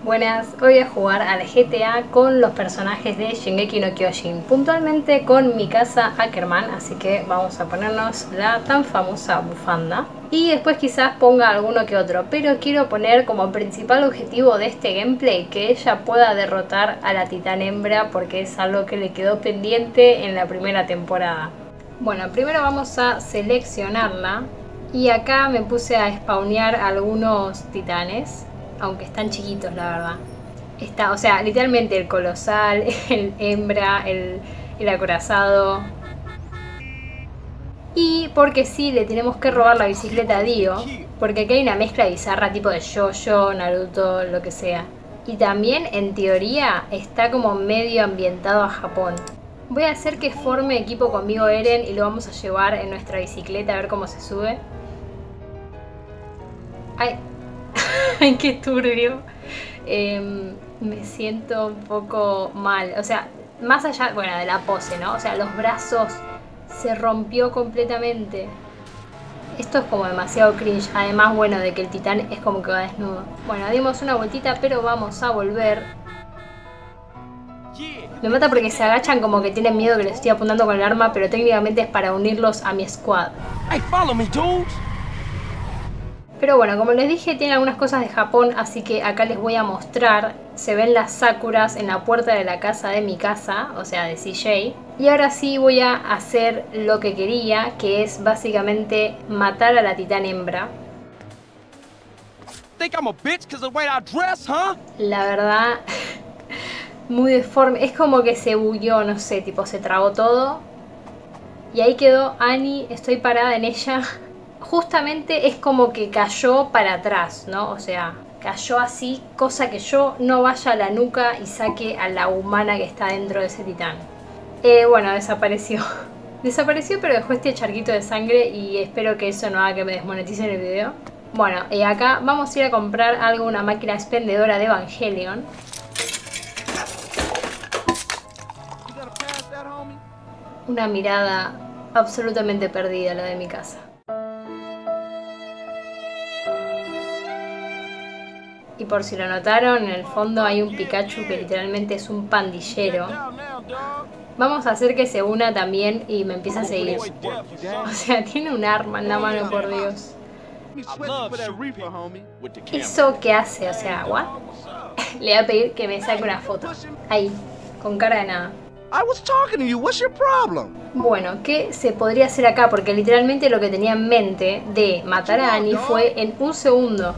Buenas, hoy voy a jugar al GTA con los personajes de Shingeki no Kyojin, puntualmente con Mikasa Ackerman, así que vamos a ponernos la tan famosa bufanda y después quizás ponga alguno que otro, pero quiero poner como principal objetivo de este gameplay que ella pueda derrotar a la titán hembra, porque es algo que le quedó pendiente en la primera temporada. Bueno, primero vamos a seleccionarla y acá me puse a spawnear algunos titanes, aunque están chiquitos la verdad. Está, o sea, literalmente el colosal, el hembra, el acorazado. Y porque sí, le tenemos que robar la bicicleta a Dio, porque aquí hay una mezcla bizarra tipo de Jojo, Naruto, lo que sea. Y también, en teoría, está como medio ambientado a Japón. Voy a hacer que forme equipo conmigo Eren y lo vamos a llevar en nuestra bicicleta a ver cómo se sube. Ay, ay, qué turbio. Me siento un poco mal. O sea, más allá, bueno, de la pose, ¿no? O sea, los brazos se rompió completamente. Esto es como demasiado cringe. Además, bueno, de que el titán es como que va desnudo. Bueno, dimos una vueltita, pero vamos a volver. Me mata porque se agachan como que tienen miedo que les estoy apuntando con el arma, pero técnicamente es para unirlos a mi squad. Hey, follow me, dudes. Pero bueno, como les dije, tiene algunas cosas de Japón, así que acá les voy a mostrar. Se ven las sakuras en la puerta de la casa de Mikasa, o sea, de CJ. Y ahora sí voy a hacer lo que quería, que es básicamente matar a la titán hembra. Think I'm a bitch 'cause of the way I dress, huh? La verdad, muy deforme. Es como que se bugueó, no sé, tipo se trabó todo. Y ahí quedó Annie, estoy parada en ella. Justamente es como que cayó para atrás, ¿no? O sea, cayó así, cosa que yo no vaya a la nuca y saque a la humana que está dentro de ese titán. Bueno, desapareció. Desapareció, pero dejó este charquito de sangre y espero que eso no haga que me desmoneticen el video. Bueno, acá vamos a ir a comprar algo, una máquina expendedora de Evangelion. Una mirada absolutamente perdida la de Mikasa. Y por si lo notaron, en el fondo hay un Pikachu que literalmente es un pandillero. Vamos a hacer que se una también y me empiece a seguir. O sea, tiene un arma en la mano, por Dios. ¿Eso qué hace? O sea, ¿what? Le voy a pedir que me saque una foto. Ahí, con cara de nada. Bueno, ¿qué se podría hacer acá? Porque literalmente lo que tenía en mente de matar a Annie fue en un segundo.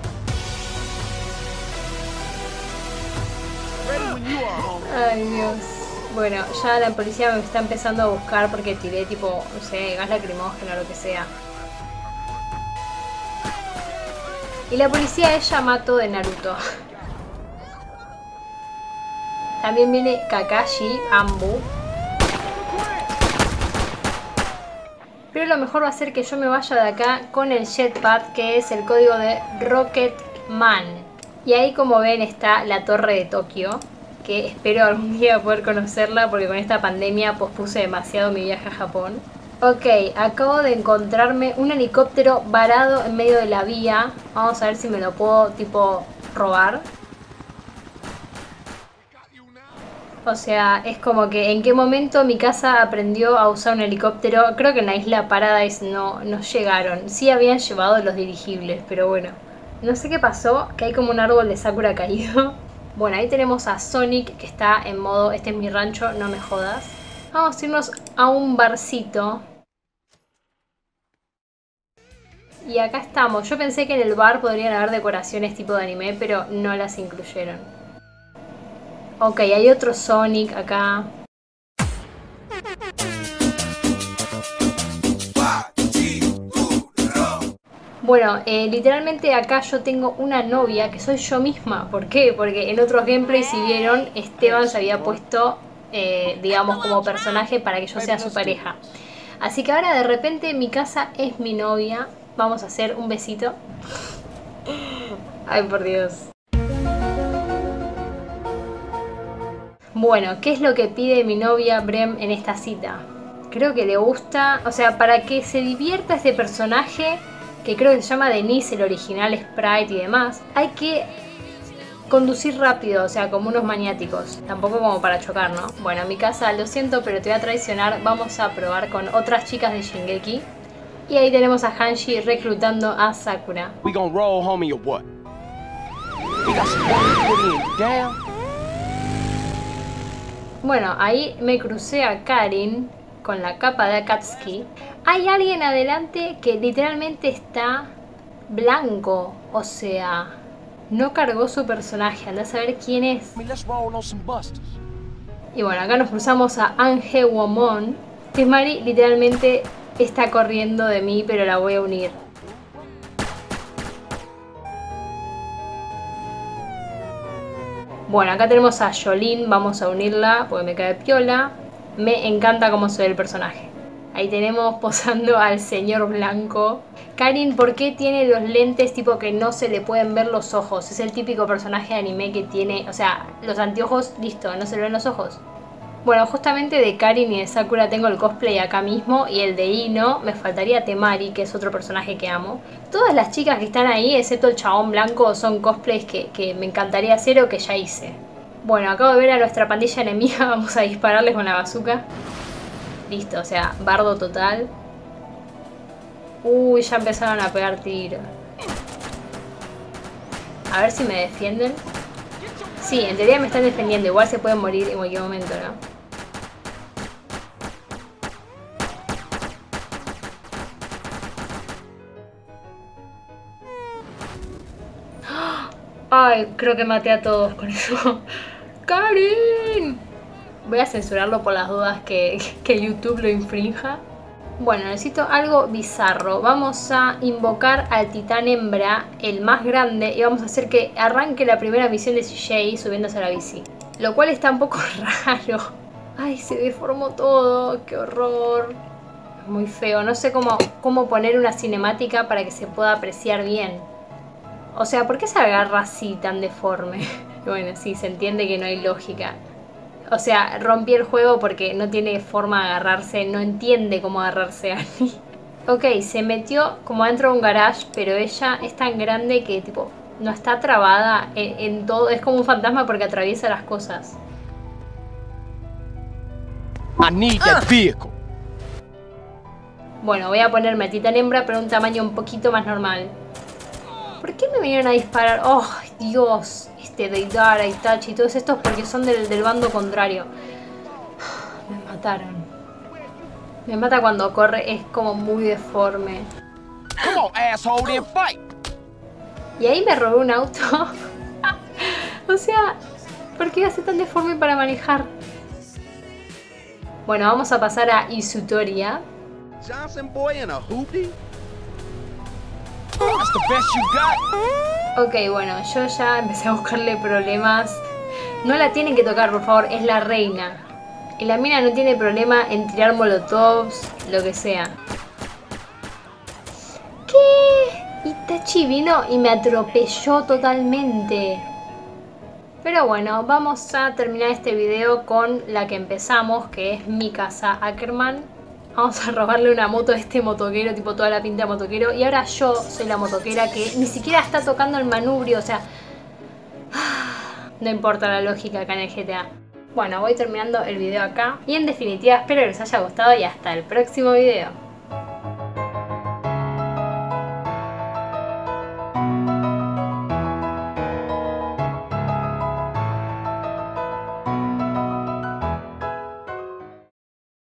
Ay, Dios. Bueno, ya la policía me está empezando a buscar porque tiré tipo, no sé, gas lacrimógeno o lo que sea. Y la policía es Yamato de Naruto. También viene Kakashi, Ambu. Pero lo mejor va a ser que yo me vaya de acá con el jetpack, que es el código de Rocketman. Y ahí, como ven, está la torre de Tokio, que espero algún día poder conocerla porque con esta pandemia pospuse demasiado mi viaje a Japón. Ok, acabo de encontrarme un helicóptero varado en medio de la vía. Vamos a ver si me lo puedo tipo robar. O sea, es como que en qué momento Mikasa aprendió a usar un helicóptero. Creo que en la isla Paradise no llegaron. Sí habían llevado los dirigibles, pero bueno. No sé qué pasó, que hay como un árbol de Sakura caído. Bueno, ahí tenemos a Sonic que está en modo, este es mi rancho, no me jodas. Vamos a irnos a un barcito. Y acá estamos. Yo pensé que en el bar podrían haber decoraciones tipo de anime, pero no las incluyeron. Ok, hay otro Sonic acá. Bueno, literalmente acá yo tengo una novia que soy yo misma. ¿Por qué? Porque en otros gameplays, si vieron, Esteban se había puesto, digamos, como personaje para que yo sea su pareja. Así que ahora de repente Mikasa es mi novia. Vamos a hacer un besito. Ay, por Dios. Bueno, ¿qué es lo que pide mi novia Brem en esta cita? Creo que le gusta, o sea, para que se divierta este personaje, que creo que se llama Denise, el original Sprite y demás, hay que conducir rápido, o sea, como unos maniáticos. Tampoco como para chocar, ¿no? Bueno, Mikasa, lo siento, pero te voy a traicionar. Vamos a probar con otras chicas de Shingeki. Y ahí tenemos a Hanji reclutando a Sakura. We gonna roll, homie, or what? We got some work to put in, damn. Bueno, ahí me crucé a Karin con la capa de Akatsuki. Hay alguien adelante que literalmente está blanco, o sea, no cargó su personaje, anda a saber quién es. I mean, let's roll on some busters. Y bueno, acá nos cruzamos a Ange Womon. Temari literalmente está corriendo de mí, pero la voy a unir. Bueno, acá tenemos a Jolene, vamos a unirla porque me cae piola. Me encanta cómo se ve el personaje. Ahí tenemos posando al señor blanco. Karin, ¿por qué tiene los lentes tipo que no se le pueden ver los ojos? Es el típico personaje de anime que tiene, o sea, los anteojos, listo, no se le ven los ojos. Bueno, justamente de Karin y de Sakura tengo el cosplay acá mismo y el de Ino. Me faltaría Temari, que es otro personaje que amo. Todas las chicas que están ahí, excepto el chabón blanco, son cosplays que me encantaría hacer o que ya hice. Bueno, acabo de ver a nuestra pandilla enemiga, vamos a dispararles con la bazooka. Listo, o sea, bardo total. Uy, ya empezaron a pegar tiros. A ver si me defienden. Sí, en teoría me están defendiendo. Igual se pueden morir en cualquier momento, ¿no? Ay, creo que maté a todos con eso. ¡Karin! Voy a censurarlo por las dudas que YouTube lo infrinja. Bueno, necesito algo bizarro. Vamos a invocar al titán hembra, el más grande, y vamos a hacer que arranque la primera misión de CJ subiéndose a la bici. Lo cual está un poco raro. Ay, se deformó todo. ¡Qué horror! Muy feo. No sé cómo poner una cinemática para que se pueda apreciar bien. O sea, ¿por qué se agarra así tan deforme? Bueno, sí, se entiende que no hay lógica. O sea, rompí el juego porque no tiene forma de agarrarse, no entiende cómo agarrarse a Annie. Ok, se metió como dentro de un garage, pero ella es tan grande que tipo no está trabada en todo. Es como un fantasma porque atraviesa las cosas. I need that vehicle. Bueno, voy a ponerme a titán hembra, pero un tamaño un poquito más normal. ¿Por qué me vinieron a disparar? ¡Oh, Dios! Deidara, Itachi y todos estos porque son del bando contrario. Me mataron. Me mata cuando corre, es como muy deforme. Come on, asshole, then fight. Y ahí me robé un auto. O sea, ¿por qué iba a ser tan deforme para manejar? Bueno, vamos a pasar a Isutoria. Johnson boy in a hoopty? That's the best you got. Ok, bueno, yo ya empecé a buscarle problemas. No la tienen que tocar, por favor, es la reina. Y la mina no tiene problema en tirar molotovs, lo que sea. ¿Qué? Itachi vino y me atropelló totalmente. Pero bueno, vamos a terminar este video con la que empezamos, que es Mikasa Ackerman. Vamos a robarle una moto a este motoquero, tipo toda la pinta de motoquero. Y ahora yo soy la motoquera que ni siquiera está tocando el manubrio, o sea... No importa la lógica acá en el GTA. Bueno, voy terminando el video acá. Y en definitiva, espero que les haya gustado y hasta el próximo video.